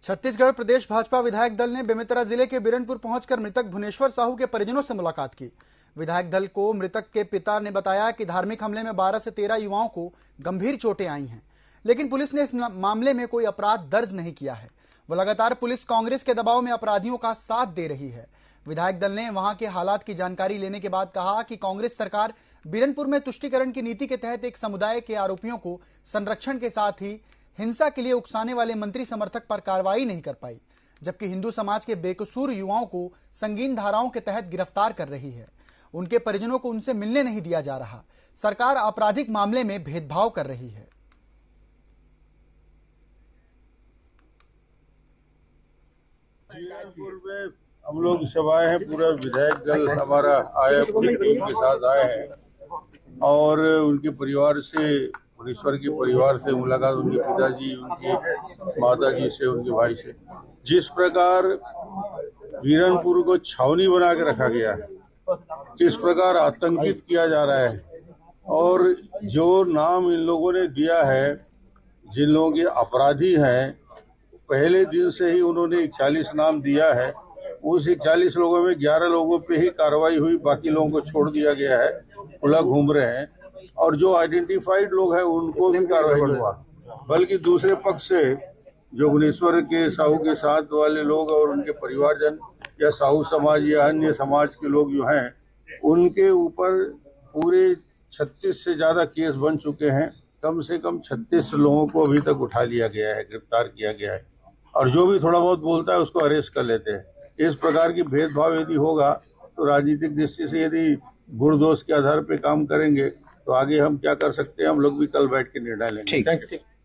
छत्तीसगढ़ प्रदेश भाजपा विधायक दल ने बेमेतरा जिले के बिरनपुर पहुंचकर मृतक भुवनेश्वर साहू के परिजनों से मुलाकात की। विधायक दल को मृतक के पिता ने बताया कि धार्मिक हमले में 12 से 13 युवाओं को गंभीर चोटें आई हैं, लेकिन पुलिस ने इस मामले में कोई अपराध दर्ज नहीं किया है। वो लगातार पुलिस कांग्रेस के दबाव में अपराधियों का साथ दे रही है। विधायक दल ने वहां के हालात की जानकारी लेने के बाद कहा कि कांग्रेस सरकार बिरनपुर में तुष्टीकरण की नीति के तहत एक समुदाय के आरोपियों को संरक्षण के साथ ही हिंसा के लिए उकसाने वाले मंत्री समर्थक पर कार्रवाई नहीं कर पाई, जबकि हिंदू समाज के बेकसूर युवाओं को संगीन धाराओं के तहत गिरफ्तार कर रही है। उनके परिजनों को उनसे मिलने नहीं दिया जा रहा। सरकार आपराधिक मामले में भेदभाव कर रही है। में हम लोग सब आए हैं, पूरा विधायक दल हमारा आया, पूरी टीम के साथ आए हैं और उनके परिवार से, भुवनेश्वर के परिवार से मुलाकात, उनके पिताजी, उनके माताजी से, उनके भाई से। जिस प्रकार बिरनपुर को छावनी बना के रखा गया है, किस प्रकार आतंकित किया जा रहा है और जो नाम इन लोगों ने दिया है, जिन लोगों के अपराधी हैं, पहले दिन से ही उन्होंने 41 नाम दिया है। उस 41 लोगों में 11 लोगों पे ही कार्रवाई हुई, बाकी लोगों को छोड़ दिया गया है, खुला घूम रहे हैं। और जो आइडेंटिफाइड लोग हैं उनको भी कार्रवाई हुआ, बल्कि दूसरे पक्ष से जो भुवनेश्वर के साहू के साथ वाले लोग और उनके परिवारजन या साहू समाज या अन्य समाज के लोग जो हैं, उनके ऊपर पूरे 36 से ज्यादा केस बन चुके हैं। कम से कम 36 लोगों को अभी तक उठा लिया गया है, गिरफ्तार किया गया है और जो भी थोड़ा बहुत बोलता है उसको अरेस्ट कर लेते हैं। इस प्रकार की भेदभाव यदि होगा तो राजनीतिक दृष्टि से यदि गुण दोष के आधार पर काम करेंगे तो आगे हम क्या कर सकते हैं, हम लोग भी कल बैठ के निर्णय लेंगे। ठीक।